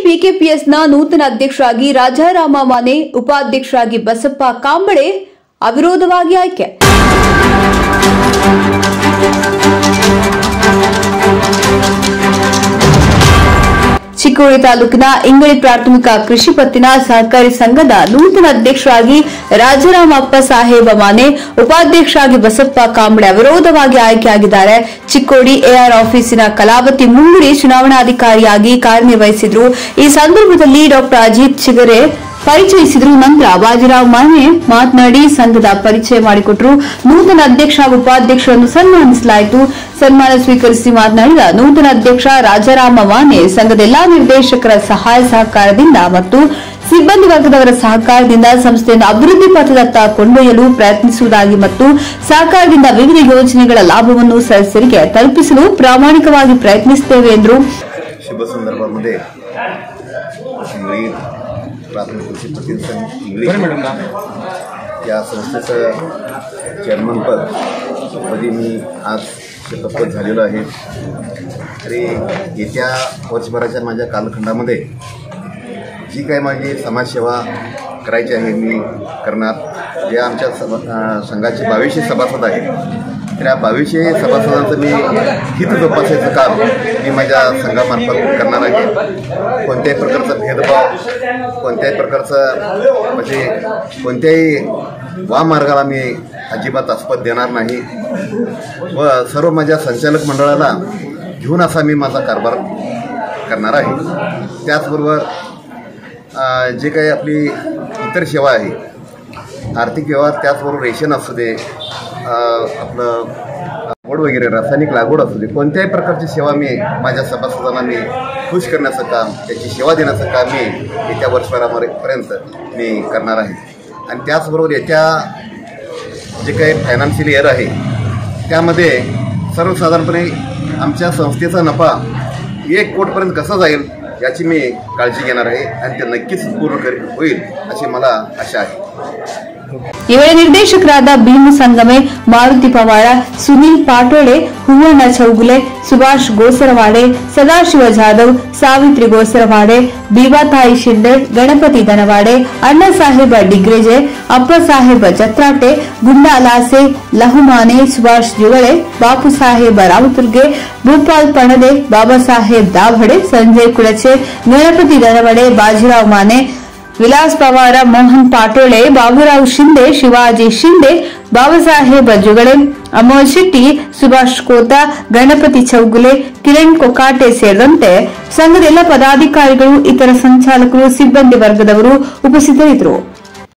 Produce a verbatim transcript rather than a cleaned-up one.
ಪಿಕೆಪಿಎಸ್ನ ನೂತನ ಅಧ್ಯಕ್ಷರಾಗಿ ರಾಜಾರಾಮ ಮಾನೆ, ಉಪಾಧ್ಯಕ್ಷರಾಗಿ ಬಸಪ್ಪ ಕಾಂಬಳೆ ಅವಿರೋಧವಾಗಿ ಆಯ್ಕೆ. ಚಿಕ್ಕೋಡಿ ತಾಲೂಕಿನ ಇಂಗಳಿ ಪ್ರಾಥಮಿಕ ಕೃಷಿ ಪತ್ತಿನ ಸಹಕಾರಿ ಸಂಘದ ನೂತನ ಅಧ್ಯಕ್ಷರಾಗಿ ರಾಜಾರಾಮಪ್ಪ ಸಾಹೇಬ ಮಾನೆ, ಉಪಾಧ್ಯಕ್ಷರಾಗಿ ಬಸಪ್ಪ ಕಾಂಬಳೆ ಅವಿರೋಧವಾಗಿ ಆಯ್ಕೆಯಾಗಿದ್ದಾರೆ. ಚಿಕ್ಕೋಡಿ ಎಆರ್ ಆಫೀಸಿನ ಕಲಾವತಿ ಮುಂಗುಡಿ ಚುನಾವಣಾಧಿಕಾರಿಯಾಗಿ ಕಾರ್ಯನಿರ್ವಹಿಸಿದ್ರು. ಈ ಸಂದರ್ಭದಲ್ಲಿ ಡಾಕ್ಟರ್ ಅಜಿತ್ ಚಿಗರೆ ಪರಿಚಯಿಸಿದ್ರು. ನಂತರ ಬಾಜಿರಾವ್ ಮಾನೆ ಮಾತನಾಡಿ ಸಂಘದ ಪರಿಚಯ ಮಾಡಿಕೊಟ್ಟರು. ನೂತನ ಅಧ್ಯಕ್ಷ ಹಾಗೂ ಉಪಾಧ್ಯಕ್ಷರನ್ನು ಸನ್ಮಾನಿಸಲಾಯಿತು. ಸನ್ಮಾನ ಸ್ವೀಕರಿಸಿ ಮಾತನಾಡಿದ ನೂತನ ಅಧ್ಯಕ್ಷ ರಾಜಾರಾಮ ಮಾನೆ, ಸಂಘದ ಎಲ್ಲಾ ನಿರ್ದೇಶಕರ ಸಹಾಯ ಸಹಕಾರದಿಂದ ಮತ್ತು ಸಿಬ್ಬಂದಿ ವರ್ಗದವರ ಸಹಕಾರದಿಂದ ಸಂಸ್ಥೆಯನ್ನು ಅಭಿವೃದ್ಧಿ ಪಥದತ್ತ ಕೊಂಡೊಯ್ಯಲು ಪ್ರಯತ್ನಿಸುವುದಾಗಿ ಮತ್ತು ಸಹಕಾರದಿಂದ ವಿವಿಧ ಯೋಜನೆಗಳ ಲಾಭವನ್ನು ಸದಸ್ಯರಿಗೆ ತಲುಪಿಸಲು ಪ್ರಾಮಾಣಿಕವಾಗಿ ಪ್ರಯತ್ನಿಸುತ್ತೇವೆ ಎಂದರು. शुभ संदर्भामध्ये इंगळी प्राथमिक कृषी पत्तीन संघ इंगळी या संस्थेचं चेअरमनपद पदी मी आज शपथपद झालेलो आहे. तरी येत्या वर्षभराच्या माझ्या कालखंडामध्ये जी काही माझी समाजसेवा करायची आहे मी करणार. जे आमच्या संघाचे बावीसशे सभासद आहेत, त्या बावीसशे सभासदांचं मी हित जोपासायचं काम मी माझ्या संघामार्फत करणार आहे. कोणत्याही प्रकारचा भेदभाव, कोणत्याही प्रकारचं म्हणजे कोणत्याही वामार्गाला मी अजिबात आस्पद देणार नाही व सर्व माझ्या संचालक मंडळाला घेऊन असा मी माझा कारभार करणार आहे. त्याचबरोबर जे काही आपली इतर सेवा आहे, आर्थिक व्यवहार, त्याचबरोबर रेशन असू दे, आपलं लागवड वगैरे रासायनिक लागवड असू दे, कोणत्याही प्रकारची सेवा मी माझ्या सभासदांना मी खुश करण्याचं काम, त्याची सेवा देण्याचं काम मी येत्या वर्षभरापर्यंत मी करणार आहे. आणि त्याचबरोबर येत्या जे काही फायनान्शियल इयर आहे त्यामध्ये सर्वसाधारणपणे आमच्या संस्थेचा नफा एक कोटपर्यंत कसा जाईल याची मी काळजी घेणार आहे आणि ते नक्कीच पूर्ण होईल अशी मला आशा आहे. ಈ ವೇಳೆ ನಿರ್ದೇಶಕರಾದ ಭೀಮ ಸಂಗಮೆ, ಮಾರುತಿ ಪವಾರ, ಸುನೀಲ್ ಪಾಟೋಳೆ, ಹೂವಣ್ಣ ಚೌಗುಲೆ, ಸುಭಾಷ್ ಗೋಸರವಾಡೆ, ಸದಾಶಿವ ಜಾಧವ್, ಸಾವಿತ್ರಿ ಗೋಸರವಾಡೆ, ಬೀವಾತಾಯಿ ಶಿಂದೆ, ಗಣಪತಿ ದನವಾಡೆ, ಅಣ್ಣ ಸಾಹೇಬ ಡಿಗ್ರೇಜೆ, ಅಪ್ಪ ಸಾಹೇಬ ಜತ್ರಾಟೆ, ಗುಂಡಾ ಲಾಸೆ, ಲಹುಮಾನೆ, ಸುಭಾಷ್ ಜುಗಳೆ, ಬಾಪು ಸಾಹೇಬ ರಾಮಪುರ್ಗೆ, ಭೂಪಾಲ್ ಪಣದೆ, ಬಾಬಾ ಸಾಹೇಬ್ ದಾಭಡೆ, ಸಂಜಯ್ ಕುಳಚೆ, ಗಣಪತಿ ದನವಡೆ, ಬಾಜಿರಾವ್ ಮಾನೆ, विलास पवार, मोहन पाटोळे, बाबूराव शिंदे, शिवाजी शिंदे, बाबासाहेब जुगळे, अमोल शेट्टी, सुभाष ಕೋತಾ, ಗಣಪತಿ ಚೌಗುಲೆ, ಕಿರಣ್ ಕೊಕಾಟೆ ಸೇರಿದಂತೆ ಸಂಘದ ಎಲ್ಲ ಪದಾಧಿಕಾರಿಗಳು, ಇತರ ಸಂಚಾಲಕರು, ಸಿಬ್ಬಂದಿ ವರ್ಗದವರು ಉಪಸ್ಥಿತರಿದ್ದರು.